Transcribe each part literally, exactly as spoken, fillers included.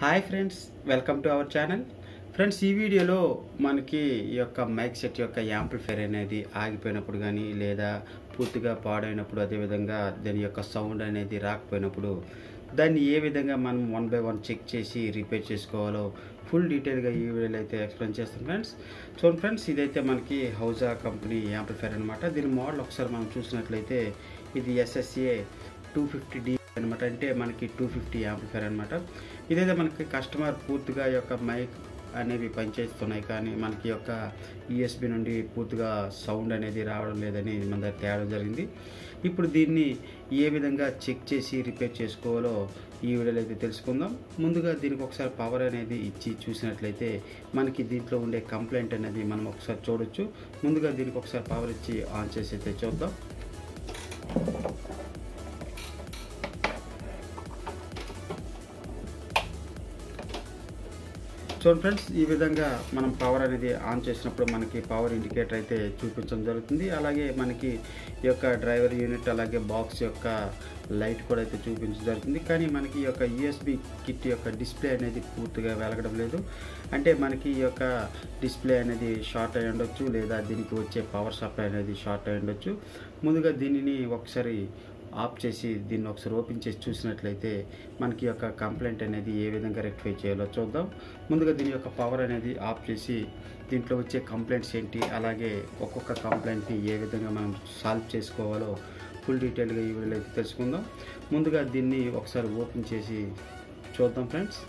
Hi friends, welcome to our channel. Friends, ఈ వీడియోలో మనకి ఈ యొక్క మైక్ సెట్ యొక్క యాంప్లిఫైర్ అనేది ఆగిపోయినప్పుడు కానీ లేదా పూర్తిగా పాడైనప్పుడు, అదేవిధంగా దాని యొక్క సౌండ్ అనేది రాకపోయినప్పుడు దాన్ని ఏ విధంగా మనం వన్ బై వన్ చెక్ చేసి రిపేర్ చేసుకోవాలో ఫుల్ డీటెయిల్గా ఈ వీడియోలో అయితే ఎక్స్ప్లెయిన్ చేస్తాం ఫ్రెండ్స్. చూడండి ఫ్రెండ్స్, ఇదైతే మనకి హౌజా కంపెనీ యాంప్లిఫైర్ అనమాట. దీని మోడల్ ఒకసారి మనం చూసినట్లయితే ఇది ఎస్ఎస్ఏ టూ ఫిఫ్టీ డి అనమాట. అంటే మనకి టూ ఫిఫ్టీ యాంప్లిఫైర్ అనమాట. ఇదైతే మనకి కస్టమర్ పూర్తిగా యొక్క మైక్ అనేవి పనిచేస్తున్నాయి, కానీ మనకి యొక్క యూఎస్బి నుండి పూర్తిగా సౌండ్ అనేది రావడం లేదని మన దగ్గర తేవడం జరిగింది. ఇప్పుడు దీన్ని ఏ విధంగా చెక్ చేసి రిపేర్ చేసుకోవాలో ఈ వీడియోలో అయితే తెలుసుకుందాం. ముందుగా దీనికి ఒకసారి పవర్ అనేది ఇచ్చి చూసినట్లయితే మనకి దీంట్లో ఉండే కంప్లైంట్ అనేది మనం ఒకసారి చూడొచ్చు. ముందుగా దీనికి ఒకసారి పవర్ ఇచ్చి ఆన్ చేసి అయితే చూద్దాం. చూడండి ఫ్రెండ్స్, ఈ విధంగా మనం పవర్ అనేది ఆన్ చేసినప్పుడు మనకి పవర్ ఇండికేటర్ అయితే చూపించడం జరుగుతుంది. అలాగే మనకి ఈ యొక్క డ్రైవర్ యూనిట్ అలాగే బాక్స్ యొక్క లైట్ కూడా అయితే చూపించడం జరుగుతుంది. కానీ మనకి ఈ యొక్క యూఎస్బి కిట్ యొక్క డిస్ప్లే అనేది పూర్తిగా వెలగడం లేదు. అంటే మనకి ఈ యొక్క డిస్ప్లే అనేది షార్ట్ అయి ఉండొచ్చు, లేదా దీనికి వచ్చే పవర్ సప్లై అనేది షార్ట్ అయి ఉండొచ్చు. ముందుగా దీనిని ఒకసారి ఆఫ్ చేసి దీన్ని ఒకసారి ఓపెన్ చేసి చూసినట్లయితే మనకి యొక్క కంప్లైంట్ అనేది ఏ విధంగా రెక్టిఫై చేయాలో చూద్దాం. ముందుగా దీని యొక్క పవర్ అనేది ఆఫ్ చేసి దీంట్లో వచ్చే కంప్లైంట్స్ ఏంటి, అలాగే ఒక్కొక్క కంప్లైంట్ని ఏ విధంగా మనం సాల్వ్ చేసుకోవాలో ఫుల్ డీటెయిల్గా ఈ వీడియోలో అయితే తెలుసుకుందాం. ముందుగా దీన్ని ఒకసారి ఓపెన్ చేసి చూద్దాం ఫ్రెండ్స్.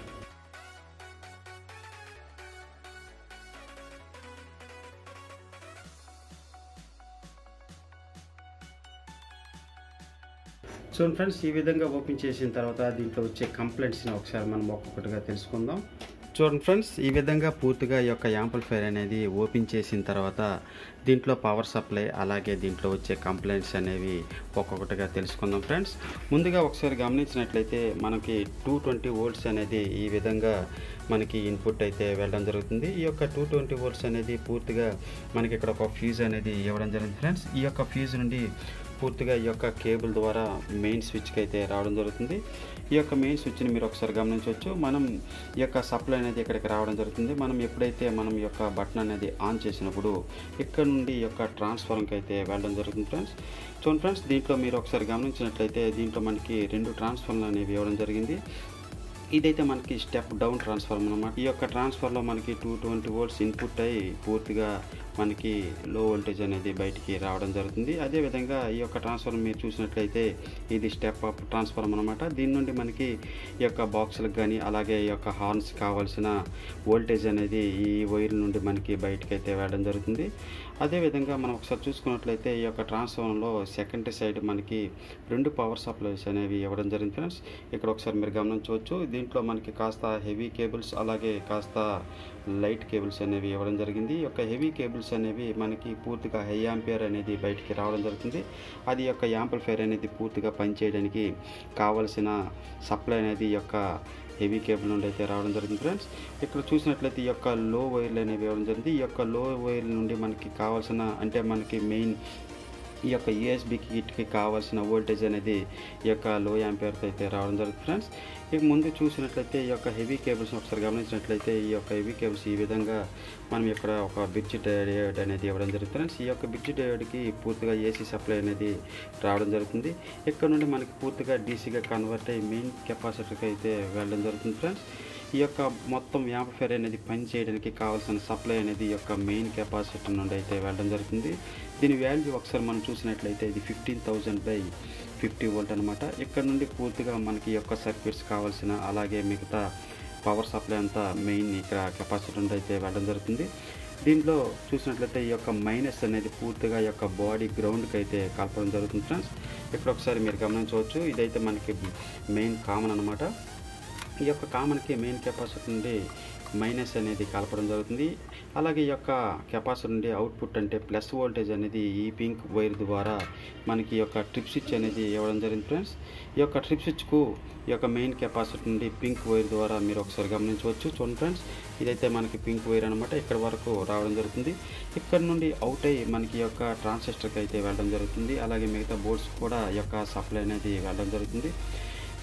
చూడండి ఫ్రెండ్స్, ఈ విధంగా ఓపెన్ చేసిన తర్వాత దీంట్లో వచ్చే కంప్లైంట్స్ని ఒకసారి మనం ఒక్కొక్కటిగా తెలుసుకుందాం. చూడండి ఫ్రెండ్స్, ఈ విధంగా పూర్తిగా ఈ యొక్క యాంప్లిఫైర్ అనేది ఓపెన్ చేసిన తర్వాత దీంట్లో పవర్ సప్లై అలాగే దీంట్లో వచ్చే కంప్లైంట్స్ అనేవి ఒక్కొక్కటిగా తెలుసుకుందాం ఫ్రెండ్స్. ముందుగా ఒకసారి గమనించినట్లయితే మనకి టూ ట్వంటీ వోల్ట్స్ అనేది ఈ విధంగా మనకి ఇన్పుట్ అయితే వెళ్ళడం జరుగుతుంది. ఈ యొక్క టూ ట్వంటీ వోల్ట్స్ అనేది పూర్తిగా మనకి ఇక్కడ ఒక ఫ్యూజ్ అనేది ఇవ్వడం జరిగింది ఫ్రెండ్స్. ఈ యొక్క ఫ్యూజ్ నుండి పూర్తిగా ఈ యొక్క కేబుల్ ద్వారా మెయిన్ స్విచ్కి అయితే రావడం జరుగుతుంది. ఈ యొక్క మెయిన్ స్విచ్ని మీరు ఒకసారి గమనించవచ్చు. మనం ఈ యొక్క సప్లై అనేది ఇక్కడికి రావడం జరుగుతుంది. మనం ఎప్పుడైతే మనం ఈ యొక్క బటన్ అనేది ఆన్ చేసినప్పుడు ఇక్కడ నుండి ఈ యొక్క ట్రాన్స్ఫార్మర్కి అయితే వెళ్ళడం జరుగుతుంది ఫ్రెండ్స్. చూడండి ఫ్రెండ్స్, దీంట్లో మీరు ఒకసారి గమనించినట్లయితే దీంట్లో మనకి రెండు ట్రాన్స్ఫార్మర్లు అనేవి ఇవ్వడం జరిగింది. ఇదైతే మనకి స్టెప్ డౌన్ ట్రాన్స్ఫార్మర్ అన్నమాట. ఈ యొక్క ట్రాన్స్ఫర్లో మనకి టూ ట్వంటీ వోల్ట్స్ ఇన్పుట్ అయ్యి పూర్తిగా మనకి లో వోల్టేజ్ అనేది బయటికి రావడం జరుగుతుంది. అదేవిధంగా ఈ యొక్క ట్రాన్స్ఫార్మర్ మీరు చూసినట్లయితే ఇది స్టెప్ అప్ ట్రాన్స్ఫార్మర్ అనమాట. దీని నుండి మనకి ఈ యొక్క బాక్సులకు కానీ అలాగే ఈ యొక్క హార్న్స్ కావాల్సిన వోల్టేజ్ అనేది ఈ వైర్ నుండి మనకి బయటకు అయితే వెళ్ళడం జరుగుతుంది. అదేవిధంగా మనం ఒకసారి చూసుకున్నట్లయితే ఈ యొక్క ట్రాన్స్ఫార్మర్లో సెకండరీ సైడ్ మనకి రెండు పవర్ సప్లైస్ అనేవి ఇవ్వడం జరిగింది ఫ్రెండ్స్. ఇక్కడ ఒకసారి మీరు గమనించవచ్చు. దీంట్లో మనకి కాస్త హెవీ కేబుల్స్ అలాగే కాస్త లైట్ కేబుల్స్ అనేవి ఇవ్వడం జరిగింది. ఈ యొక్క హెవీ కేబుల్స్ అనేవి మనకి పూర్తిగా హై యాంపియర్ అనేది బయటికి రావడం జరుగుతుంది. అది యొక్క యాంప్లిఫైర్ అనేది పూర్తిగా పనిచేయడానికి కావలసిన సప్లై అనేది ఈ యొక్క హెవీ కేబుల్ నుండి అయితే రావడం జరుగుతుంది ఫ్రెండ్స్. ఇక్కడ చూసినట్లయితే ఈ యొక్క లో వైర్లు అనేవి ఇవ్వడం జరిగింది. ఈ యొక్క లో వైర్ల నుండి మనకి కావాల్సిన అంటే మనకి మెయిన్ ఈ యొక్క యూఎస్బి కిట్కి కావాల్సిన వోల్టేజ్ అనేది ఈ యొక్క లో యాంపియర్తో అయితే రావడం జరుగుతుంది ఫ్రెండ్స్. ఇక ముందు చూసినట్లయితే ఈ యొక్క హెవీ కేబుల్స్ ఒకసారి గమనించినట్లయితే ఈ యొక్క హెవీ కేబుల్స్ ఈ విధంగా మనం ఇక్కడ ఒక బ్రిడ్జ్ డయోడ్ అనేది ఇవ్వడం జరుగుతుంది ఫ్రెండ్స్. ఈ యొక్క బ్రిడ్జ్ డయోడ్కి పూర్తిగా ఏసీ సప్లై అనేది రావడం జరుగుతుంది. ఇక్కడ నుండి మనకి పూర్తిగా డీసీగా కన్వర్ట్ అయ్యి మెయిన్ కెపాసిటర్కి అయితే వెళ్ళడం జరుగుతుంది ఫ్రెండ్స్. ఈ యొక్క మొత్తం యాంప్లిఫైర్ అనేది పని చేయడానికి కావాల్సిన సప్లై అనేది ఈ యొక్క మెయిన్ కెపాసిటర్ నుండి అయితే వెళ్ళడం జరుగుతుంది. దీని వాల్యూ ఒకసారి మనం చూసినట్లయితే ఇది fifteen thousand by fifty volt అనమాట. ఇక్కడ నుండి పూర్తిగా మనకి ఈ యొక్క సర్క్యూట్స్ కావాల్సిన అలాగే మిగతా పవర్ సప్లై అంతా మెయిన్ ఇక్కడ కెపాసిటర్ నుండి అయితే వెళ్ళడం జరుగుతుంది. దీంట్లో చూసినట్లయితే ఈ యొక్క మైనస్ అనేది పూర్తిగా ఈ యొక్క బాడీ గ్రౌండ్కి అయితే కలపడం జరుగుతుంది ఫ్రెండ్స్. ఇక్కడ ఒకసారి మీరు గమనించవచ్చు. ఇదైతే మనకి మెయిన్ కామన్ అనమాట. ఈ యొక్క కామన్కి మెయిన్ కెపాసిటర్ నుండి మైనస్ అనేది కలపడం జరుగుతుంది. అలాగే ఈ యొక్క కెపాసిటర్ నుండి అవుట్పుట్ అంటే ప్లస్ వోల్టేజ్ అనేది ఈ పింక్ వైర్ ద్వారా మనకి ఈ యొక్క ట్రిప్ స్విచ్ అనేది ఇవ్వడం జరిగింది ఫ్రెండ్స్. ఈ యొక్క ట్రిప్ స్విచ్కు ఈ యొక్క మెయిన్ కెపాసిటర్ నుండి పింక్ వైర్ ద్వారా మీరు ఒకసారి గమనించవచ్చు. చూడండి ఫ్రెండ్స్, ఇదైతే మనకి పింక్ వైర్ అనమాట. ఇక్కడ వరకు రావడం జరుగుతుంది. ఇక్కడ నుండి అవుట్ అయ్యి మనకి ఈ యొక్క ట్రాన్సిస్టర్కి అయితే వెళ్ళడం జరుగుతుంది. అలాగే మిగతా బోర్డ్స్ కూడా ఈ యొక్క సప్లై అనేది వెళ్ళడం జరుగుతుంది.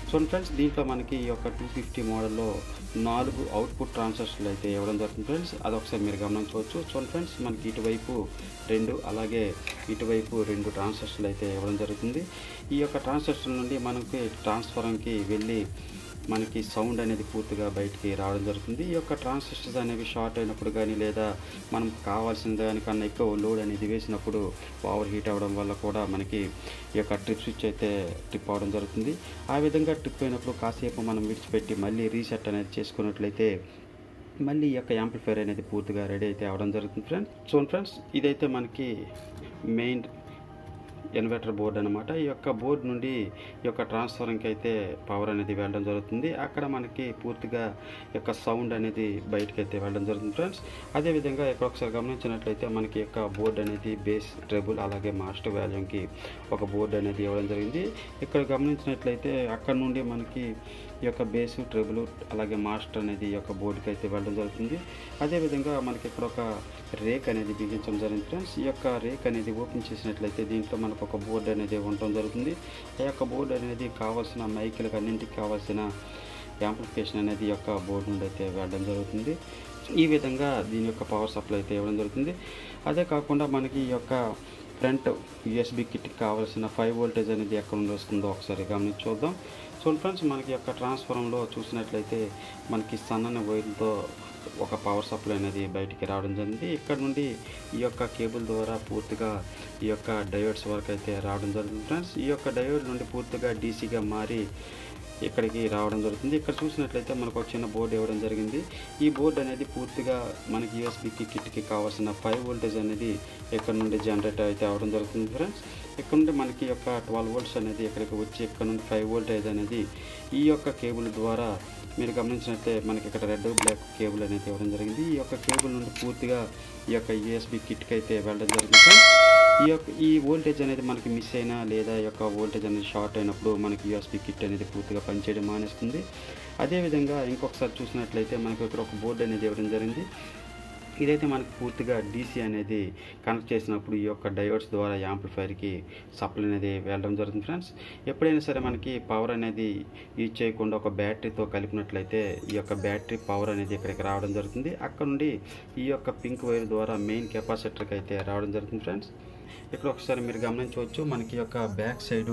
చూడండి ఫ్రెండ్స్, దీంట్లో మనకి ఈ యొక్క టూ ఫిఫ్టీ మోడల్లో నాలుగు అవుట్పుట్ ట్రాన్సిస్టర్లు అయితే ఇవ్వడం జరుగుతుంది ఫ్రెండ్స్. అదొకసారి మీరు గమనించవచ్చు. చూడండి ఫ్రెండ్స్, మనకి ఇటువైపు రెండు అలాగే ఇటువైపు రెండు ట్రాన్సిస్టర్లు అయితే ఇవ్వడం జరుగుతుంది. ఈ యొక్క ట్రాన్సిస్టర్ నుండి మనకి ట్రాన్స్ఫార్మర్కి వెళ్ళి మనకి సౌండ్ అనేది పూర్తిగా బయటికి రావడం జరుగుతుంది. ఈ యొక్క ట్రాన్సిస్టర్స్ అనేవి షార్ట్ అయినప్పుడు కానీ లేదా మనం కావాల్సిన దానికన్నా ఎక్కువ లోడ్ అనేది వేసినప్పుడు పవర్ హీట్ అవ్వడం వల్ల కూడా మనకి ఈ యొక్క ట్రిప్ స్విచ్ అయితే ట్రిప్ అవ్వడం జరుగుతుంది. ఆ విధంగా ట్రిప్ అయినప్పుడు కాసేపు మనం విడిచిపెట్టి మళ్ళీ రీసెట్ అనేది చేసుకున్నట్లయితే మళ్ళీ ఈ యొక్క యాంప్లిఫైర్ అనేది పూర్తిగా రెడీ అయితే అవ్వడం జరుగుతుంది ఫ్రెండ్స్. చూడండి ఫ్రెండ్స్, ఇదైతే మనకి మెయిన్ ఇన్వర్టర్ బోర్డ్ అనమాట. ఈ యొక్క బోర్డు నుండి ఈ యొక్క ట్రాన్స్ఫార్మర్కి అయితే పవర్ అనేది వెళ్ళడం జరుగుతుంది. అక్కడ మనకి పూర్తిగా యొక్క సౌండ్ అనేది బయటకు అయితే వెళ్ళడం జరుగుతుంది ఫ్రెండ్స్. అదేవిధంగా ఇక్కడ ఒకసారి గమనించినట్లయితే మనకి యొక్క బోర్డు అనేది బేస్, ట్రెబుల్ అలాగే మాస్టర్ వాల్యూమ్కి ఒక బోర్డు అనేది ఇవ్వడం జరిగింది. ఇక్కడ గమనించినట్లయితే అక్కడ నుండి మనకి ఈ యొక్క బేసు, ట్రెబుల్ అలాగే మాస్టర్ అనేది ఈ యొక్క బోర్డుకి అయితే వెళ్ళడం జరుగుతుంది. అదేవిధంగా మనకి ఇక్కడ ఒక రేక్ అనేది బిగించడం జరిగింది ఫ్రెండ్స్. ఈ యొక్క రేక్ అనేది ఓపెన్ చేసినట్లయితే దీంట్లో మనకు ఒక బోర్డు అనేది ఉండటం జరుగుతుంది. ఆ యొక్క బోర్డు అనేది కావాల్సిన మైకులకు అన్నింటికి కావాల్సిన యాంప్లిఫికేషన్ అనేది ఈ యొక్క బోర్డు నుండి అయితే వెళ్ళడం జరుగుతుంది. ఈ విధంగా దీని యొక్క పవర్ సప్లై అయితే ఇవ్వడం జరుగుతుంది. అదే కాకుండా మనకి ఈ యొక్క ఫ్రంట్ యూఎస్బి కిట్కి కావాల్సిన ఫైవ్ వోల్టేజ్ అనేది ఎక్కడ నుండి వస్తుందో ఒకసారి గమనించి చూద్దాం. చూడండి ఫ్రెండ్స్, మనకి యొక్క ట్రాన్స్ఫార్మర్లో చూసినట్లయితే మనకి సన్నని వైర్లతో ఒక పవర్ సప్లై అనేది బయటికి రావడం జరిగింది. ఇక్కడ నుండి ఈ యొక్క కేబుల్ ద్వారా పూర్తిగా ఈ యొక్క డయోడ్స్ వరకు అయితే రావడం జరుగుతుంది ఫ్రెండ్స్. ఈ యొక్క డయోడ్ నుండి పూర్తిగా డీసీగా మారి ఇక్కడికి రావడం జరుగుతుంది. ఇక్కడ చూసినట్లయితే మనకు ఒక చిన్న బోర్డు ఇవ్వడం జరిగింది. ఈ బోర్డు అనేది పూర్తిగా మనకి యూఎస్బికి కిట్కి కావాల్సిన ఫైవ్ వోల్టేజ్ అనేది ఇక్కడ నుండి జనరేట్ అయితే అవ్వడం జరుగుతుంది ఫ్రెండ్స్. ఇక్కడ నుండి మనకి యొక్క ట్వెల్వ్ వోల్ట్స్ అనేది ఇక్కడికి వచ్చి ఇక్కడ నుండి ఫైవ్ వోల్టేజ్ అనేది ఈ యొక్క కేబుల్ ద్వారా మీరు గమనించినట్లయితే మనకి ఇక్కడ రెడ్ బ్లాక్ కేబుల్ అనేది ఇవ్వడం జరిగింది. ఈ యొక్క కేబుల్ నుండి పూర్తిగా ఈ యొక్క యూఎస్బి కిట్కి అయితే వెళ్ళడం జరిగింది. ఈ యొక్క ఈ వోల్టేజ్ అనేది మనకి మిస్ అయినా లేదా ఈ యొక్క వోల్టేజ్ అనేది షార్ట్ అయినప్పుడు మనకి యూఎస్బి కిట్ అనేది పూర్తిగా పనిచేయడం మానేస్తుంది. అదేవిధంగా ఇంకొకసారి చూసినట్లయితే మనకి ఇక్కడ ఒక బోర్డు అనేది ఇవ్వడం జరిగింది. ఇదైతే మనకి పూర్తిగా డీసీ అనేది కనెక్ట్ చేసినప్పుడు ఈ యొక్క డయోడ్స్ ద్వారా యాంప్లిఫైర్కి సప్లై అనేది వెళ్ళడం జరుగుతుంది ఫ్రెండ్స్. ఎప్పుడైనా సరే మనకి పవర్ అనేది యూజ్ చేయకుండా ఒక బ్యాటరీతో కలిపినట్లయితే ఈ యొక్క బ్యాటరీ పవర్ అనేది ఇక్కడికి రావడం జరుగుతుంది. అక్కడ నుండి ఈ యొక్క పింక్ వైర్ ద్వారా మెయిన్ కెపాసిటర్కి అయితే రావడం జరుగుతుంది ఫ్రెండ్స్. ఇక్కడ ఒకసారి మీరు గమనించవచ్చు, మనకి యొక్క బ్యాక్ సైడు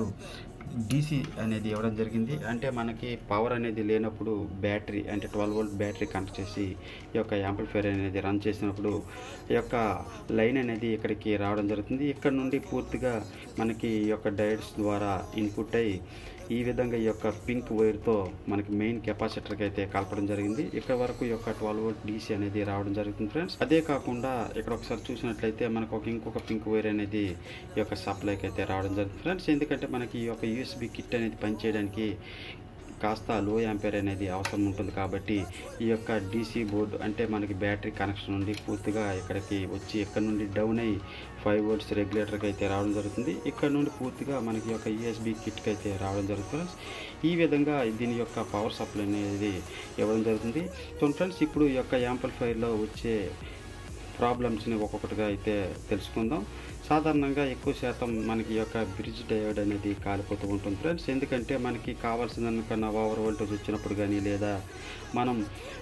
డీసీ అనేది ఇవ్వడం జరిగింది. అంటే మనకి పవర్ అనేది లేనప్పుడు బ్యాటరీ అంటే ట్వెల్వ్ వోల్ట్ బ్యాటరీ కనెక్ట్ చేసి ఈ యొక్క యాంప్లిఫైర్ అనేది రన్ చేసినప్పుడు ఈ యొక్క లైన్ అనేది ఇక్కడికి రావడం జరుగుతుంది. ఇక్కడ నుండి పూర్తిగా మనకి ఈ యొక్క డయోడ్స్ ద్వారా ఇన్పుట్ అయ్యి ఈ విధంగా ఈ యొక్క పింక్ వైర్తో మనకి మెయిన్ కెపాసిటర్కి అయితే కలపడం జరిగింది. ఇక్కడ వరకు ఈ యొక్క ట్వెల్వ్ వోల్ట్ డీసీ అనేది రావడం జరుగుతుంది ఫ్రెండ్స్. అదే కాకుండా ఇక్కడ ఒకసారి చూసినట్లయితే మనకు ఒక ఇంకొక పింక్ వైర్ అనేది ఈ యొక్క సప్లైకి అయితే రావడం జరుగుతుంది ఫ్రెండ్స్. ఎందుకంటే మనకి ఈ యొక్క యూఎస్బి కిట్ అనేది పనిచేయడానికి కాస్త లో యాంపేర్ అనేది అవసరం ఉంటుంది. కాబట్టి ఈ యొక్క డీసీ బోర్డు అంటే మనకి బ్యాటరీ కనెక్షన్ నుండి పూర్తిగా ఇక్కడికి వచ్చి ఇక్కడ నుండి డౌన్ అయ్యి ఫైవ్ వోల్ట్స్ రెగ్యులేటర్కి అయితే రావడం జరుగుతుంది. ఇక్కడ నుండి పూర్తిగా మనకి యొక్క యూఎస్బి కిట్కి అయితే రావడం జరుగుతుంది. ఈ విధంగా దీని యొక్క పవర్ సప్లై అనేది ఇవ్వడం జరుగుతుంది. సో ఫ్రెండ్స్, ఇప్పుడు ఈ యొక్క యాంప్లిఫైర్లో వచ్చే ప్రాబ్లమ్స్ని ఒక్కొక్కటిగా అయితే తెలుసుకుందాం. సాధారణంగా ఎక్కువ శాతం మనకి యొక్క బ్రిడ్జ్ డయోడ్ అనేది కాలిపోతూ ఉంటుంది ఫ్రెండ్స్. ఎందుకంటే మనకి కావాల్సిన దానికన్నా ఓవర్ వోల్టేజ్ వచ్చినప్పుడు కానీ లేదా మనం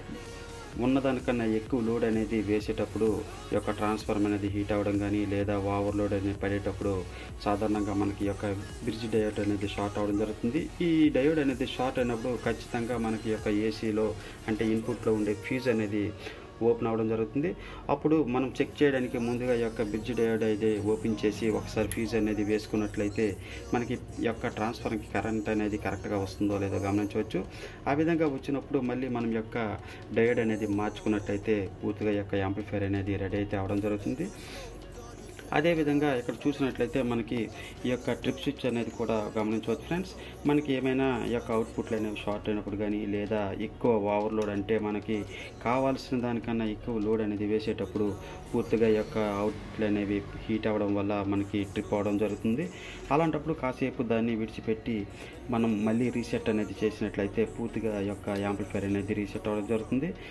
ఉన్నదానికన్నా ఎక్కువ లోడ్ అనేది వేసేటప్పుడు ఈ యొక్క ట్రాన్స్ఫార్మర్ అనేది హీట్ అవ్వడం కానీ లేదా ఓవర్ లోడ్ అనేది పడేటప్పుడు సాధారణంగా మనకి యొక్క బ్రిడ్జ్ డయోడ్ అనేది షార్ట్ అవ్వడం జరుగుతుంది. ఈ డయోడ్ అనేది షార్ట్ అయినప్పుడు ఖచ్చితంగా మనకి యొక్క ఏసీలో అంటే ఇన్పుట్లో ఉండే ఫ్యూజ్ అనేది ఓపెన్ అవ్వడం జరుగుతుంది. అప్పుడు మనం చెక్ చేయడానికి ముందుగా ఈ యొక్క బ్రిడ్జ్ డయోడ్ అయితే ఓపెన్ చేసి ఒకసారి ఫ్యూజ్ అనేది వేసుకున్నట్లయితే మనకి ఈ యొక్క ట్రాన్స్ఫార్మర్కి కరెంట్ అనేది కరెక్ట్గా వస్తుందో లేదో గమనించవచ్చు. ఆ విధంగా వచ్చినప్పుడు మళ్ళీ మనం యొక్క డయోడ్ అనేది మార్చుకున్నట్లయితే పూర్తిగా ఈ యొక్క యాంప్లిఫైర్ అనేది రెడీ అయితే అవ్వడం జరుగుతుంది. అదేవిధంగా ఇక్కడ చూసినట్లయితే మనకి ఈ యొక్క ట్రిప్ స్విచ్ అనేది కూడా గమనించవచ్చు ఫ్రెండ్స్. మనకి ఏమైనా ఈ యొక్క అవుట్పుట్లు అనేవి షార్ట్ అయినప్పుడు కానీ లేదా ఎక్కువ ఓవర్లోడ్ అంటే మనకి కావాల్సిన దానికన్నా ఎక్కువ లోడ్ అనేది వేసేటప్పుడు పూర్తిగా ఈ యొక్క అవుట్పుట్లు అనేవి హీట్ అవ్వడం వల్ల మనకి ట్రిప్ అవ్వడం జరుగుతుంది. అలాంటప్పుడు కాసేపు దాన్ని విడిచిపెట్టి మనం మళ్ళీ రీసెట్ అనేది చేసినట్లయితే పూర్తిగా ఈ యొక్క యాంప్లిఫైర్ అనేది రీసెట్ అవ్వడం జరుగుతుంది.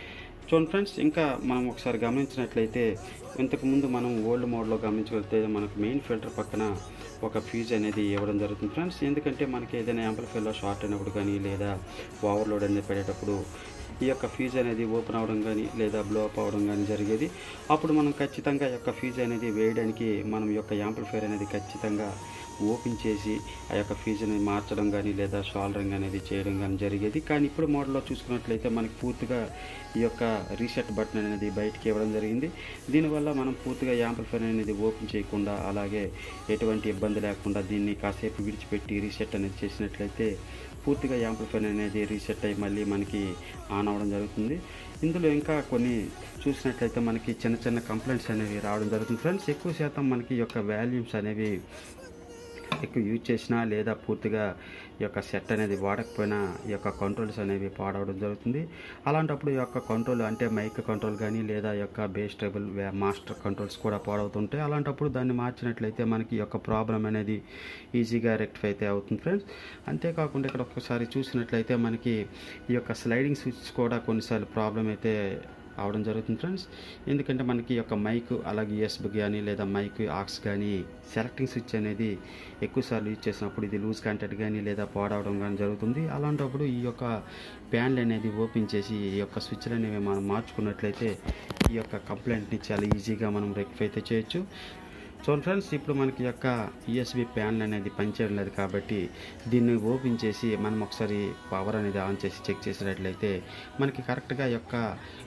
చూడండి ఫ్రెండ్స్, ఇంకా మనం ఒకసారి గమనించినట్లయితే ఇంతకుముందు మనం ఓల్డ్ మోడ్లో గమనించగలిగితే మనకు మెయిన్ ఫిల్టర్ పక్కన ఒక ఫ్యూజ్ అనేది ఇవ్వడం జరుగుతుంది ఫ్రెండ్స్. ఎందుకంటే మనకి ఏదైనా యాంప్లిఫైర్లో షార్ట్ అయినప్పుడు కానీ లేదా ఓవర్లోడ్ అనేది పడేటప్పుడు ఈ యొక్క ఫ్యూజ్ అనేది ఓపెన్ అవ్వడం కానీ లేదా బ్లో అప్ అవ్వడం కానీ జరిగేది. అప్పుడు మనం ఖచ్చితంగా ఈ యొక్క ఫ్యూజ్ అనేది వేయడానికి మనం యొక్క యాంప్లిఫైర్ అనేది ఖచ్చితంగా ఓపెన్ చేసి ఆ యొక్క ఫ్యూజ్ని మార్చడం కానీ లేదా షాల్డరింగ్ అనేది చేయడం కానీ జరిగేది. కానీ ఇప్పుడు మోడల్లో చూసుకున్నట్లయితే మనకి పూర్తిగా ఈ యొక్క రీసెట్ బటన్ అనేది బయటికి ఇవ్వడం జరిగింది. దీనివల్ల మనం పూర్తిగా యాంప్లిఫైర్ అనేది ఓపెన్ చేయకుండా అలాగే ఎటువంటి ఇబ్బంది లేకుండా దీన్ని కాసేపు విడిచిపెట్టి రీసెట్ అనేది చేసినట్లయితే పూర్తిగా యాంప్లిఫైర్ అనేది రీసెట్ అయ్యి మళ్ళీ మనకి ఆన్ అవ్వడం జరుగుతుంది. ఇందులో ఇంకా కొన్ని చూసినట్లయితే మనకి చిన్న చిన్న కంప్లైంట్స్ అనేవి రావడం జరుగుతుంది ఫ్రెండ్స్. ఎక్కువ శాతం మనకి ఈ యొక్క వాల్యూమ్స్ అనేవి ఎక్కువ యూజ్ చేసినా లేదా పూర్తిగా ఈ యొక్క సెట్ అనేది వాడకపోయినా ఈ యొక్క కంట్రోల్స్ అనేవి పాడవడం జరుగుతుంది. అలాంటప్పుడు ఈ యొక్క కంట్రోల్ అంటే మైక్ కంట్రోల్ కానీ లేదా ఈ యొక్క బేస్ టేబుల్ మాస్టర్ కంట్రోల్స్ కూడా పాడవుతుంటాయి. అలాంటప్పుడు దాన్ని మార్చినట్లయితే మనకి ఈ యొక్క ప్రాబ్లం అనేది ఈజీగా రెక్టిఫై అయితే అవుతుంది ఫ్రెండ్స్. అంతేకాకుండా ఇక్కడ ఒక్కసారి చూసినట్లయితే మనకి ఈ యొక్క స్లైడింగ్ స్విచ్ కూడా కొన్నిసార్లు ప్రాబ్లం అయితే అవడం జరుగుతుంది ఫ్రెండ్స్. ఎందుకంటే మనకి ఈ యొక్క మైక్ అలాగే యూఎస్బీ కానీ లేదా మైక్ ఆక్స్ కానీ సెలెక్టింగ్ స్విచ్ అనేది ఎక్కువసార్లు యూజ్ చేసినప్పుడు ఇది లూజ్ కాంటాక్ట్ కానీ లేదా పాడవడం కానీ జరుగుతుంది. అలాంటప్పుడు ఈ యొక్క ప్యాన్లు అనేది ఓపెన్ చేసి ఈ యొక్క స్విచ్లు అనేవి మనం మార్చుకున్నట్లయితే ఈ యొక్క కంప్లైంట్ని చాలా ఈజీగా మనం రెక్టిఫై అయితే చేయొచ్చు. సో ఫ్రెండ్స్, ఇప్పుడు మనకి యొక్క యూఎస్బీ ప్యాన్ అనేది పనిచేయడం లేదు కాబట్టి దీన్ని ఓపెన్ చేసి మనం ఒకసారి పవర్ అనేది ఆన్ చేసి చెక్ చేసినట్లయితే మనకి కరెక్ట్గా యొక్క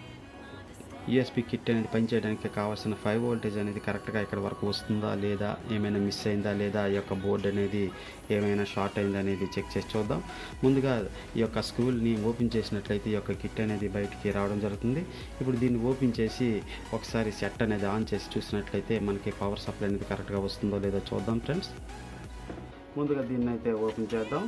యూఎస్బీ కిట్ అనేది పనిచేయడానికి కావాల్సిన ఫైవ్ వోల్టేజ్ అనేది కరెక్ట్గా ఇక్కడ వరకు వస్తుందా లేదా ఏమైనా మిస్ అయిందా లేదా ఈ యొక్క బోర్డు అనేది ఏమైనా షార్ట్ అయిందా అనేది చెక్ చేసి చూద్దాం. ముందుగా ఈ యొక్క స్క్రూల్ని ఓపెన్ చేసినట్లయితే ఈ యొక్క కిట్ అనేది బయటికి రావడం జరుగుతుంది. ఇప్పుడు దీన్ని ఓపెన్ చేసి ఒకసారి సెట్ అనేది ఆన్ చేసి చూసినట్లయితే మనకి పవర్ సప్లై అనేది కరెక్ట్గా వస్తుందో లేదో చూద్దాం ఫ్రెండ్స్. ముందుగా దీన్ని అయితే ఓపెన్ చేద్దాం.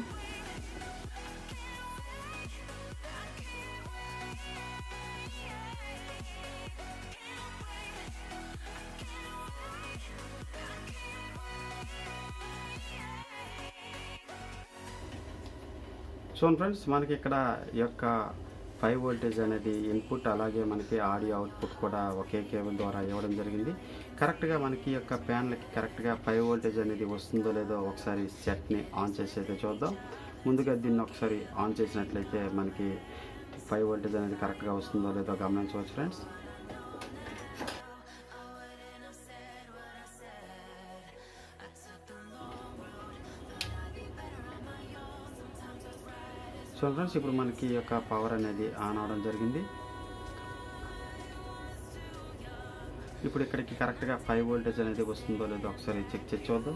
సో ఫ్రెండ్స్, మనకి ఇక్కడ ఈ యొక్క ఫైవ్ వోల్టేజ్ అనేది ఇన్పుట్ అలాగే మనకి ఆడియో అవుట్పుట్ కూడా ఒకే కేబుల్ ద్వారా ఇవ్వడం జరిగింది. కరెక్ట్గా మనకి ఈ యొక్క ప్యాన్లకి కరెక్ట్గా ఫైవ్ వోల్టేజ్ అనేది వస్తుందో లేదో ఒకసారి సెట్ని ఆన్ చేసి అయితే చూద్దాం. ముందుగా దీన్ని ఒకసారి ఆన్ చేసినట్లయితే మనకి ఫైవ్ వోల్టేజ్ అనేది కరెక్ట్గా వస్తుందో లేదో గమనించవచ్చు ఫ్రెండ్స్. సో ఫ్రెండ్స్, ఇప్పుడు మనకి ఈ యొక్క పవర్ అనేది ఆన్ అవడం జరిగింది. ఇప్పుడు ఇక్కడికి కరెక్ట్గా ఫైవ్ వోల్టేజ్ అనేది వస్తుందో లేదో ఒకసారి చెక్ చేసి చూద్దాం.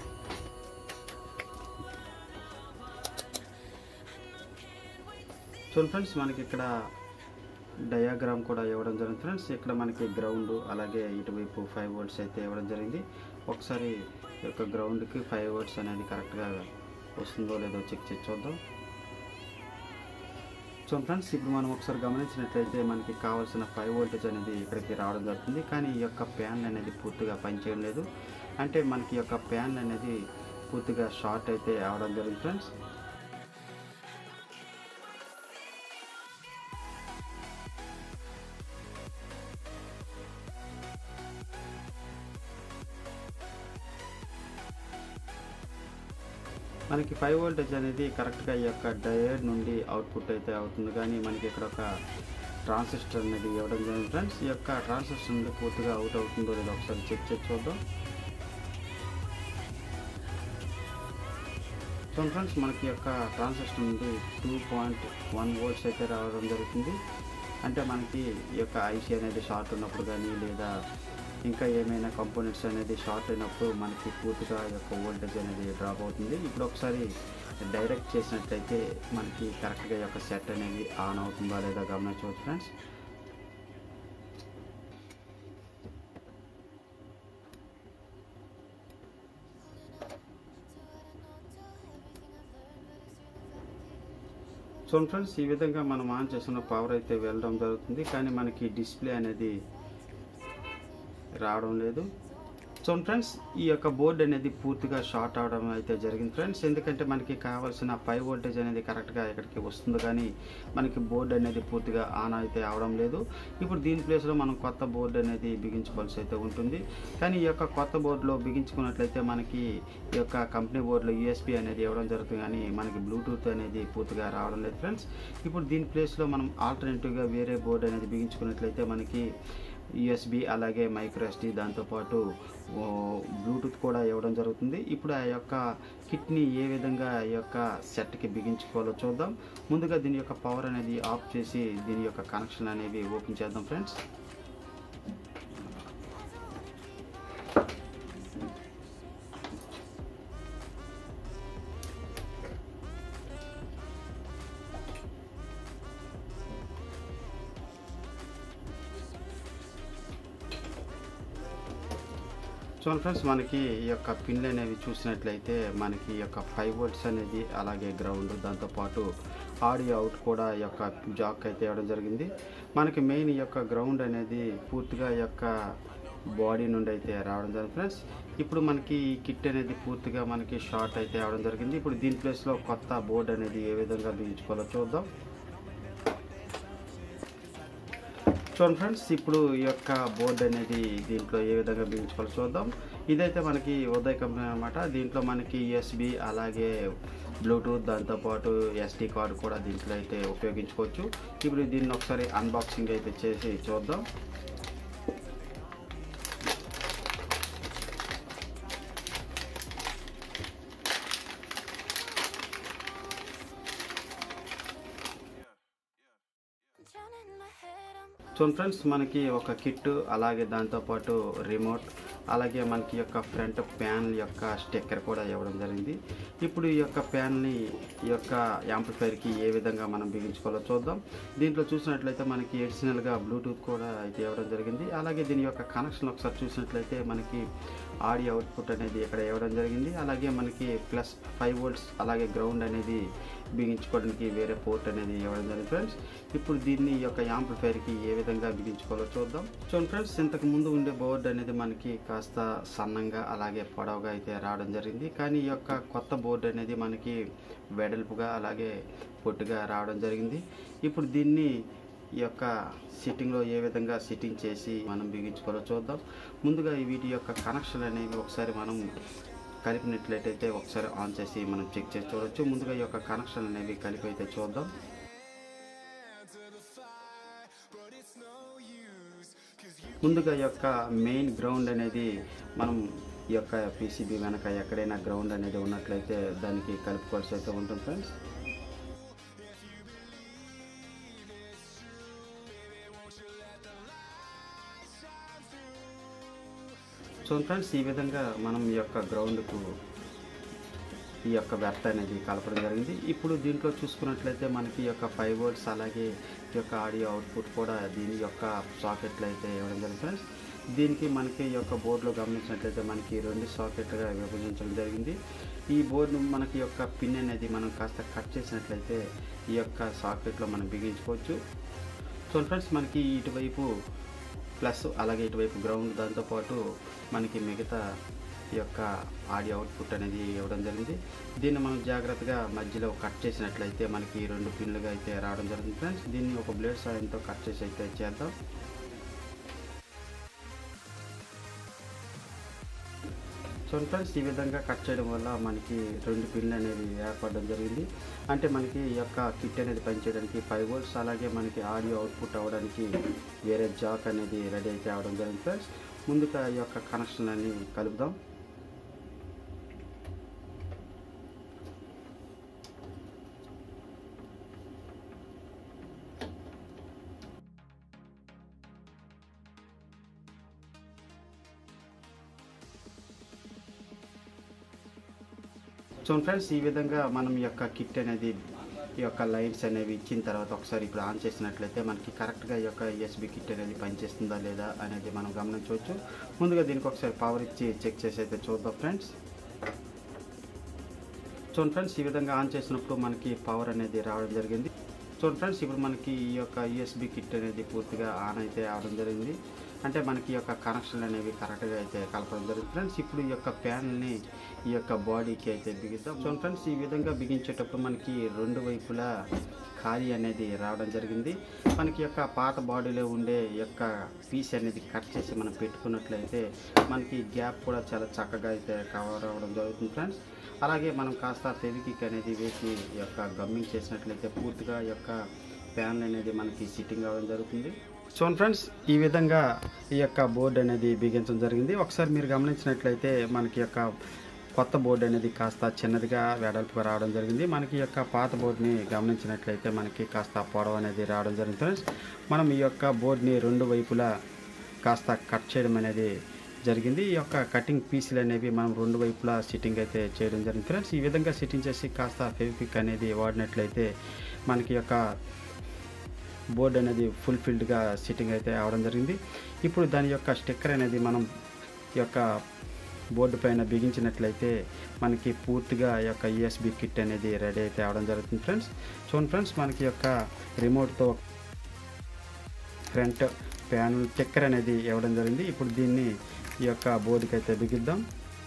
చూడండి ఫ్రెండ్స్, మనకి ఇక్కడ డయాగ్రామ్ కూడా ఇవ్వడం జరిగింది ఫ్రెండ్స్. ఇక్కడ మనకి గ్రౌండ్ అలాగే ఇటువైపు ఫైవ్ వోల్ట్స్ అయితే ఇవ్వడం జరిగింది. ఒకసారి ఈ యొక్క గ్రౌండ్కి ఫైవ్ వోల్ట్స్ అనేది కరెక్ట్గా వస్తుందో లేదో చెక్ చేసి చూద్దాం. సో ఫ్రెండ్స్, ఇప్పుడు మనం ఒకసారి గమనించినట్లయితే మనకి కావాల్సిన ఫైవ్ వోల్టేజ్ అనేది ఇక్కడికి రావడం జరుగుతుంది. కానీ ఈ యొక్క ప్యాన్ అనేది పూర్తిగా పనిచేయడం లేదు. అంటే మనకి ఈ యొక్క ప్యాన్ అనేది పూర్తిగా షార్ట్ అయితే అవడం జరిగింది ఫ్రెండ్స్. మనకి ఫైవ్ వోల్టేజ్ అనేది కరెక్ట్గా ఈ యొక్క డయోడ్ నుండి అవుట్పుట్ అయితే అవుతుంది. కానీ మనకి ఇక్కడ ఒక ట్రాన్సిస్టర్ అనేది ఇవ్వడం జరిగింది ఫ్రెండ్స్. ఈ యొక్క ట్రాన్సిస్టర్ నుండి పూర్తిగా అవుట్ అవుతుందో లేదో ఒకసారి చెక్ చేసి చూద్దాం. సో ఫ్రెండ్స్, మనకి యొక్క ట్రాన్సిస్టర్ నుండి టూ పాయింట్ వన్ వోల్ట్స్ అయితే రావడం జరుగుతుంది. అంటే మనకి ఈ యొక్క ఐసీ అనేది షార్ట్ ఉన్నప్పుడు కానీ లేదా ఇంకా ఏమైనా కంపోనెంట్స్ అనేది షార్ట్ అయినప్పుడు మనకి పూర్తిగా యొక్క వోల్టేజ్ అనేది డ్రాప్ అవుతుంది. ఇప్పుడు ఒకసారి డైరెక్ట్ చేసినట్లయితే మనకి కరెక్ట్గా యొక్క సెట్ అనేది ఆన్ అవుతుందా లేదా గమనించవచ్చు ఫ్రెండ్స్. సో ఫ్రెండ్స్, ఈ విధంగా మనం ఆన్ చేసిన పవర్ అయితే వెళ్ళడం జరుగుతుంది. కానీ మనకి డిస్ప్లే అనేది రావడం లేదు. చూడండి ఫ్రెండ్స్, ఈ యొక్క బోర్డు అనేది పూర్తిగా షార్ట్ అవడం అయితే జరిగింది ఫ్రెండ్స్. ఎందుకంటే మనకి కావాల్సిన పై వోల్టేజ్ అనేది కరెక్ట్గా ఇక్కడికి వస్తుంది, కానీ మనకి బోర్డు అనేది పూర్తిగా ఆన్ అయితే అవడం లేదు. ఇప్పుడు దీని ప్లేస్లో మనం కొత్త బోర్డు అనేది బిగించుకోవాల్సి అయితే ఉంటుంది. కానీ ఈ యొక్క కొత్త బోర్డులో బిగించుకున్నట్లయితే మనకి ఈ యొక్క కంపెనీ బోర్డులో యూఎస్బీ అనేది ఇవ్వడం జరుగుతుంది, కానీ మనకి బ్లూటూత్ అనేది పూర్తిగా రావడం లేదు ఫ్రెండ్స్. ఇప్పుడు దీని ప్లేస్లో మనం ఆల్టర్నేటివ్గా వేరే బోర్డు అనేది బిగించుకున్నట్లయితే మనకి యూఎస్బి అలాగే మైక్రో ఎస్డి దాంతోపాటు బ్లూటూత్ కూడా ఇవ్వడం జరుగుతుంది. ఇప్పుడు ఆ యొక్క కిట్ని ఏ విధంగా ఈ యొక్క సెట్కి బిగించుకోవాలో చూద్దాం. ముందుగా దీని యొక్క పవర్ అనేది ఆఫ్ చేసి దీని యొక్క కనెక్షన్ అనేవి ఓపెన్ చేద్దాం ఫ్రెండ్స్. చూడండి ఫ్రెండ్స్, మనకి ఈ యొక్క పిన్లు అనేవి చూసినట్లయితే మనకి ఈ యొక్క ఫైవ్ వోల్ట్స్ అనేది అలాగే గ్రౌండ్ దాంతోపాటు ఆడియో అవుట్ కూడా ఈ యొక్క జాక్ అయితే ఇవ్వడం జరిగింది. మనకి మెయిన్ ఈ యొక్క గ్రౌండ్ అనేది పూర్తిగా ఈ యొక్క బాడీ నుండి అయితే రావడం జరిగింది ఫ్రెండ్స్. ఇప్పుడు మనకి ఈ కిట్ అనేది పూర్తిగా మనకి షార్ట్ అయితే అవడం జరిగింది. ఇప్పుడు దీని ప్లేస్లో కొత్త బోర్డు అనేది ఏ విధంగా బిగించుకోవాలో చూద్దాం. చూడండి ఫ్రెండ్స్, ఇప్పుడు ఈ యొక్క బోర్డు అనేది దీంట్లో ఏ విధంగా బిగించుకోవాలో చూద్దాం. ఇదైతే మనకి ఉదయ్ కంపెనీ అనమాట. దీంట్లో మనకి యూఎస్బి అలాగే బ్లూటూత్ దాంతోపాటు ఎస్డి కార్డు కూడా దీంట్లో అయితే ఉపయోగించుకోవచ్చు. ఇప్పుడు దీన్ని ఒకసారి అన్బాక్సింగ్ అయితే చేసి చూద్దాం. చూడండి ఫ్రెండ్స్, మనకి ఒక కిట్ అలాగే దాంతోపాటు రిమోట్ అలాగే మనకి యొక్క ఫ్రంట్ ప్యాన్ యొక్క స్టిక్కర్ కూడా ఇవ్వడం జరిగింది. ఇప్పుడు ఈ యొక్క ప్యాన్ని ఈ యొక్క యాంప్లిఫైర్కి ఏ విధంగా మనం బిగించుకోవాలో చూద్దాం. దీంట్లో చూసినట్లయితే మనకి అడిషనల్గా బ్లూటూత్ కూడా అయితే ఇవ్వడం జరిగింది. అలాగే దీని యొక్క కనెక్షన్ ఒకసారి చూసినట్లయితే మనకి ఆడియో అవుట్పుట్ అనేది ఇక్కడ ఇవ్వడం జరిగింది. అలాగే మనకి ప్లస్ ఫైవ్ వోల్ట్స్ అలాగే గ్రౌండ్ అనేది బిగించుకోవడానికి వేరే పోర్ట్ అనేది ఇవ్వడం జరిగింది ఫ్రెండ్స్. ఇప్పుడు దీన్ని ఈ యొక్క యాంప్లిఫైర్కి ఏ విధంగా బిగించుకోవాలో చూద్దాం. చూడండి ఫ్రెండ్స్, ఇంతకు ముందు ఉండే బోర్డు అనేది మనకి కాస్త సన్నంగా అలాగే పొడవుగా అయితే రావడం జరిగింది. కానీ ఈ యొక్క కొత్త బోర్డు అనేది మనకి వెడల్పుగా అలాగే పొట్టుగా రావడం జరిగింది. ఇప్పుడు దీన్ని ఈ యొక్క సిట్టింగ్లో ఏ విధంగా సిట్టింగ్ చేసి మనం బిగించుకోవాలో చూద్దాం. ముందుగా వీటి యొక్క కనెక్షన్ అనేవి ఒకసారి మనం కలిపినట్లయితే ఒకసారి ఆన్ చేసి మనం చెక్ చేసి చూడవచ్చు. ముందుగా ఈ యొక్క కనెక్షన్ అనేవి కలిపి అయితే చూద్దాం. ముందుగా ఈ యొక్క మెయిన్ గ్రౌండ్ అనేది మనం ఈ యొక్క పీసీబీ వెనక ఎక్కడైనా గ్రౌండ్ అనేది ఉన్నట్లయితే దానికి కలుపుకోవాల్సి అయితే ఉంటుంది ఫ్రెండ్స్. సో ఫ్రెండ్స్, ఈ విధంగా మనం ఈ యొక్క గ్రౌండ్కు ఈ యొక్క బెర్త్ అనేది కలపడం జరిగింది. ఇప్పుడు దీంట్లో చూసుకున్నట్లయితే మనకి ఈ యొక్క ఫైవ్ వోల్ట్స్ అలాగే ఈ యొక్క ఆడియో అవుట్పుట్ కూడా దీని యొక్క సాకెట్లు అయితే ఇవ్వడం జరిగింది ఫ్రెండ్స్. దీనికి మనకి ఈ యొక్క బోర్డులో గమనించినట్లయితే మనకి రెండు సాకెట్లుగా విభజించడం జరిగింది. ఈ బోర్డు మనకి యొక్క పిన్ అనేది మనం కాస్త కట్ చేసినట్లయితే ఈ యొక్క సాకెట్లో మనం బిగించుకోవచ్చు. సో ఫ్రెండ్స్, మనకి ఇటువైపు ప్లస్ అలాగే ఇటువైపు గ్రౌండ్ దాంతోపాటు మనకి మిగతా ఈ యొక్క ఆడియో అవుట్పుట్ అనేది ఇవ్వడం జరిగింది. దీన్ని మనం జాగ్రత్తగా మధ్యలో కట్ చేసినట్లయితే మనకి రెండు పిన్లుగా అయితే రావడం జరుగుతుంది ఫ్రెండ్స్. దీన్ని ఒక బ్లేడ్ సాయంతో కట్ చేసి అయితే చేద్దాం. సో ఫ్రెండ్స్, ఈ విధంగా కట్ చేయడం వల్ల మనకి రెండు పిన్లు అనేది ఏర్పడడం జరిగింది. అంటే మనకి ఈ యొక్క కిట్ అనేది పనిచేయడానికి ఫైవ్ వోల్ట్స్ అలాగే మనకి ఆడియో అవుట్పుట్ అవ్వడానికి వేరే జాక్ అనేది రెడీ అయితే అవడం జరిగింది ఫ్రెండ్స్. ముందుగా ఈ యొక్క కనెక్షన్ అని కలుపుదాం. సో ఫ్రెండ్స్, ఈ విధంగా మనం ఈ యొక్క కిట్ అనేది ఈ యొక్క లైన్స్ అనేవి ఇచ్చిన తర్వాత ఒకసారి ఇప్పుడు ఆన్ చేసినట్లయితే మనకి కరెక్ట్గా ఈ యొక్క యూఎస్బీ కిట్ అనేది పనిచేస్తుందా లేదా అనేది మనం గమనించవచ్చు. ముందుగా దీనికి ఒకసారి పవర్ ఇచ్చి చెక్ చేసి అయితే చూద్దాం ఫ్రెండ్స్. చూడండి ఫ్రెండ్స్, ఈ విధంగా ఆన్ చేసినప్పుడు మనకి పవర్ అనేది రావడం జరిగింది. చూడండి ఫ్రెండ్స్, ఇప్పుడు మనకి ఈ యొక్క యూఎస్బీ కిట్ అనేది పూర్తిగా ఆన్ అయితే అవడం జరిగింది. అంటే మనకి ఈ యొక్క కనెక్షన్ అనేవి కరెక్ట్గా అయితే కలపడం జరుగుతుంది ఫ్రెండ్స్. ఇప్పుడు ఈ యొక్క ప్యానల్ని ఈ యొక్క బాడీకి అయితే బిగిద్దాం. సో ఫ్రెండ్స్ ఈ విధంగా బిగించేటప్పుడు మనకి రెండు వైపులా ఖాళీ అనేది రావడం జరిగింది. మనకి యొక్క పాత బాడీలో ఉండే యొక్క పీస్ అనేది కట్ చేసి మనం పెట్టుకున్నట్లయితే మనకి గ్యాప్ కూడా చాలా చక్కగా అయితే కవర్ అవ్వడం జరుగుతుంది ఫ్రెండ్స్. అలాగే మనం కాస్త ఫెవిక్విక్ అనేది వేసి ఈ యొక్క గమ్మింగ్ చేసినట్లయితే పూర్తిగా ఈ యొక్క ప్యానల్ అనేది మనకి సిట్టింగ్ అవ్వడం జరుగుతుంది. సో ఫ్రెండ్స్ ఈ విధంగా ఈ యొక్క బోర్డు అనేది బిగించడం జరిగింది. ఒకసారి మీరు గమనించినట్లయితే మనకి యొక్క కొత్త బోర్డు అనేది కాస్త చిన్నదిగా వెడల్పుగా రావడం జరిగింది. మనకి యొక్క పాత బోర్డుని గమనించినట్లయితే మనకి కాస్త పొడవు అనేది రావడం జరిగింది ఫ్రెండ్స్. మనం ఈ యొక్క బోర్డుని రెండు వైపులా కాస్త కట్ చేయడం అనేది జరిగింది. ఈ యొక్క కటింగ్ పీసులు అనేవి మనం రెండు వైపులా సిట్టింగ్ అయితే చేయడం జరిగింది ఫ్రెండ్స్. ఈ విధంగా సిట్టింగ్ చేసి కాస్త ఫెవిక్విక్ అనేది వాడినట్లయితే మనకి యొక్క బోర్డు అనేది ఫుల్ఫిల్డ్గా సిట్టింగ్ అయితే అవడం జరిగింది. ఇప్పుడు దాని యొక్క స్టిక్కర్ అనేది మనం ఈ యొక్క బోర్డు పైన బిగించినట్లయితే మనకి పూర్తిగా ఈ యొక్క యూఎస్బి కిట్ అనేది రెడీ అయితే అవడం జరుగుతుంది ఫ్రెండ్స్. చూడండి ఫ్రెండ్స్ మనకి యొక్క రిమోట్తో ఫ్రంట్ ప్యానల్ స్టిక్కర్ అనేది ఇవ్వడం జరిగింది. ఇప్పుడు దీన్ని ఈ యొక్క బోర్డుకి అయితే బిగిద్దాం.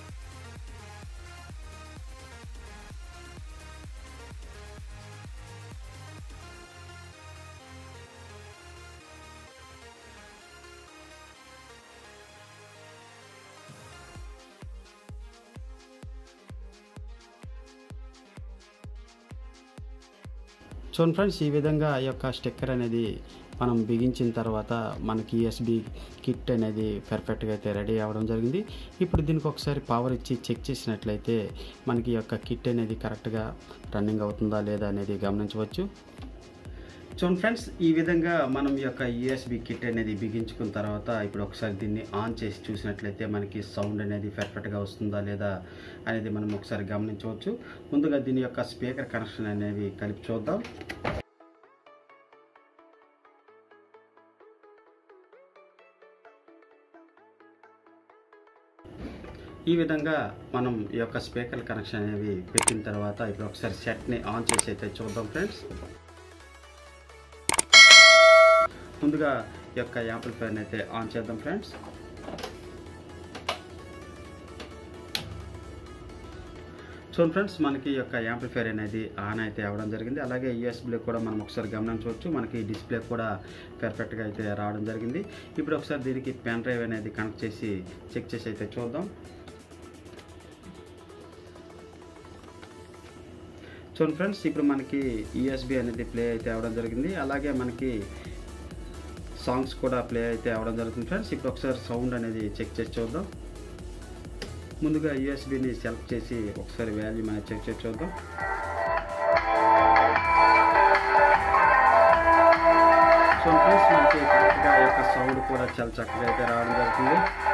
చూడండి ఫ్రెండ్స్ ఈ విధంగా ఈ యొక్క స్టిక్కర్ అనేది మనం బిగించిన తర్వాత మనకి యూఎస్బి కిట్ అనేది పర్ఫెక్ట్గా అయితే రెడీ అవ్వడం జరిగింది. ఇప్పుడు దీనికి ఒకసారి పవర్ ఇచ్చి చెక్ చేసినట్లయితే మనకి ఈ యొక్క కిట్ అనేది కరెక్ట్గా రన్నింగ్ అవుతుందా లేదా అనేది గమనించవచ్చు. చూడండి ఫ్రెండ్స్ ఈ విధంగా మనం ఈ యొక్క యూఎస్బి కిట్ అనేది బిగించుకున్న తర్వాత ఇప్పుడు ఒకసారి దీన్ని ఆన్ చేసి చూసినట్లయితే మనకి సౌండ్ అనేది పర్ఫెక్ట్గా వస్తుందా లేదా అనేది మనం ఒకసారి గమనించవచ్చు. ముందుగా దీని యొక్క స్పీకర్ కనెక్షన్ అనేవి కలిపి చూద్దాం. ఈ విధంగా మనం ఈ యొక్క స్పీకర్ కనెక్షన్ అనేవి పెట్టిన తర్వాత ఇప్పుడు ఒకసారి సెట్ని ఆన్ చేసి అయితే చూద్దాం ఫ్రెండ్స్. ముందుగా ఈ యొక్క యాంప్లిఫైర్ని అయితే ఆన్ చేద్దాం ఫ్రెండ్స్. చూడండి ఫ్రెండ్స్ మనకి ఈ యొక్క యాంప్లిఫైర్ అనేది ఆన్ అయితే అవ్వడం జరిగింది. అలాగే యూఎస్బీలో కూడా మనం ఒకసారి గమనించవచ్చు. మనకి డిస్ప్లే కూడా పర్ఫెక్ట్గా అయితే రావడం జరిగింది. ఇప్పుడు ఒకసారి దీనికి పెన్ డ్రైవ్ అనేది కనెక్ట్ చేసి చెక్ చేసి అయితే చూద్దాం. చూడండి ఫ్రెండ్స్ ఇప్పుడు మనకి యూఎస్బీ అనేది ప్లే అయితే అవ్వడం జరిగింది. అలాగే మనకి సాంగ్స్ కూడా ప్లే అయితే అవ్వడం జరుగుతుంది ఫ్రెండ్స్. ఇప్పుడు ఒకసారి సౌండ్ అనేది చెక్ చేసి చూద్దాం. ముందుగా యూఎస్బీని సెలెక్ట్ చేసి ఒకసారి వాల్యూమ్ అనేది చెక్ చేసి చూద్దాం. సో ఫ్రెండ్స్ మనకి కరెక్ట్గా యొక్క సౌండ్ కూడా చాలా చక్కగా అయితే రావడం జరుగుతుంది.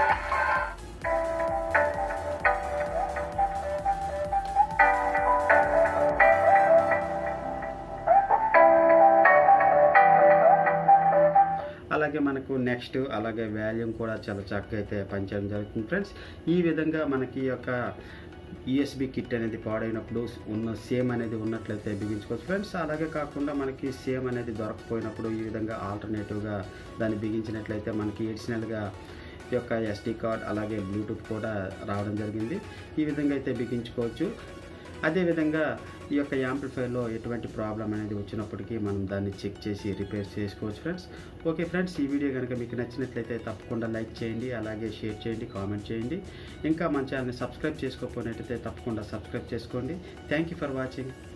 అలాగే మనకు నెక్స్ట్ అలాగే వాల్యూమ్ కూడా చాలా చక్కగా అయితే పనిచేయడం జరుగుతుంది ఫ్రెండ్స్. ఈ విధంగా మనకి యొక్క యూఎస్బి కిట్ అనేది పాడైనప్పుడు ఉన్న సేమ్ అనేది ఉన్నట్లయితే బిగించుకోవచ్చు ఫ్రెండ్స్. అలాగే కాకుండా మనకి సేమ్ అనేది దొరకపోయినప్పుడు ఈ విధంగా ఆల్టర్నేటివ్గా దాన్ని బిగించినట్లయితే మనకి ఎడిషనల్గా ఈ యొక్క ఎస్డి కార్డ్ అలాగే బ్లూటూత్ కూడా రావడం జరిగింది. ఈ విధంగా అయితే బిగించుకోవచ్చు. అదేవిధంగా ఈ యొక్క యాంప్లిఫైర్లో ఎటువంటి ప్రాబ్లం అనేది వచ్చినప్పటికీ మనం దాన్ని చెక్ చేసి రిపేర్ చేసుకోవచ్చు ఫ్రెండ్స్. ఓకే ఫ్రెండ్స్ ఈ వీడియో కనుక మీకు నచ్చినట్లయితే తప్పకుండా లైక్ చేయండి, అలాగే షేర్ చేయండి, కామెంట్ చేయండి. ఇంకా మన ఛానల్ని సబ్స్క్రైబ్ చేసుకోకపోయినట్లయితే తప్పకుండా సబ్స్క్రైబ్ చేసుకోండి. Thank you for watching.